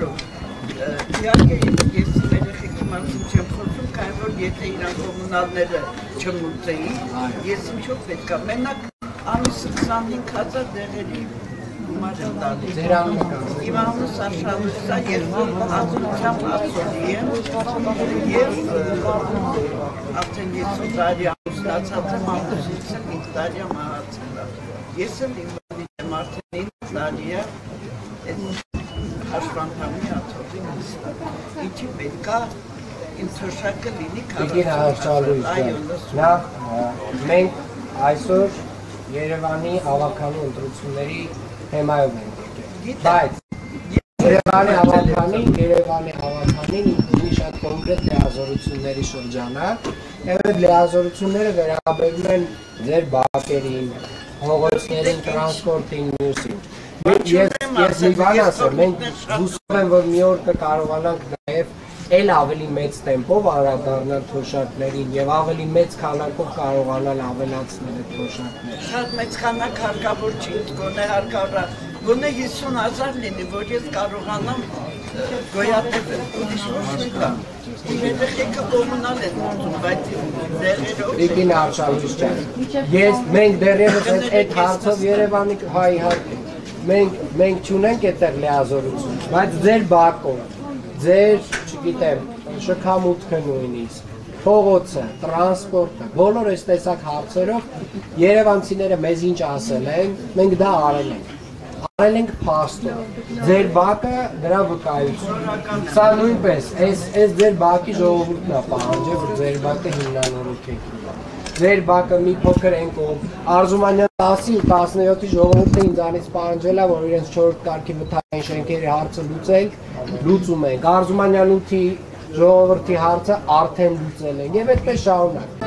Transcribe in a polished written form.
իհարկե ես երեխեքի մասին չեմ խոսում, քանի որ եթե իրան կոմունալները չմուծեին, ես ինչով պետք է մենակ ամիս 25,000 դեղերի գումար եմ տալիս։ Իմ անունս Արշալույսա, ես ազնությամբ ասորի եմ և արդեն 50 տարի ամուսնացած եմ, ամուսինս եմ 5 տարի մահացել։ Ես էլ ինվալիդ եմ արդեն 9 տարի է հաշվանդամի աթոռի նստած։ Ինչի պետք է իմ թոշակը լինի 40 մենք այսօր Երևանի ավականի ընտրությունների թեմայով ենք եկել, բայց Երևանի ավականին ունի շատ կոնկրետ լիազորությունների շրջանակ, և այդ լիազորությունները վերաբերում են ձեր բակերին, հողոցներին, տրանսպորտին, մյուսին։ Ես մի բան ասեմ, մենք հուսով եմ, որ մի օր կկարողանանք նաև էլ ավելի մեծ տեմպով անդրադառնալ թոշակներին և ավելի մեծ քանակով կարողանալ ավելացնել այդ թոշակները։ Շատ մեծ քանակ հարկավոր չի, գոնե հարկավոր գոնե 50,000 լինի, որ ես կարողանամ գոյատևել, ուրիշ ոչ չկա։ Իմ երեխեքը կոմունալ են ուզում, բայց դեղերով… Տիկին Արշալույս ջան, մենք դեռևս այդ հարցով Երևանի հայ իհարկե, մենք չունենք այդտեղ լիազորություն, բայց ձեր բակով, ձեր, չգիտեմ, շքամուտքը նույնիսկ, փողոցը, տրանսպորտը, բոլոր այս տեսակ հարցերով երևանցիները մեզ ինչ ասել են, մենք դա արել ենք փաստով, ձեր բակը դրա վկայություն, սա նույնպես, այս ձեր բակի ժողովուրդն է պահանջել, որ ձեր բակը հիմնանորոգ եք, ձեր բակը մի փոքր են կողմ, Արզումանյան 10-ի ու 17-ի ժողովուրդը ինձանից պահանջել է, որ իրենց 4-րդ կարգի վթարային շենքերի հարցը լուծում ենք, Արզումանյան 8-ի ժողովրդի հարցը արդեն լուծել են, և այդպես շարունակ։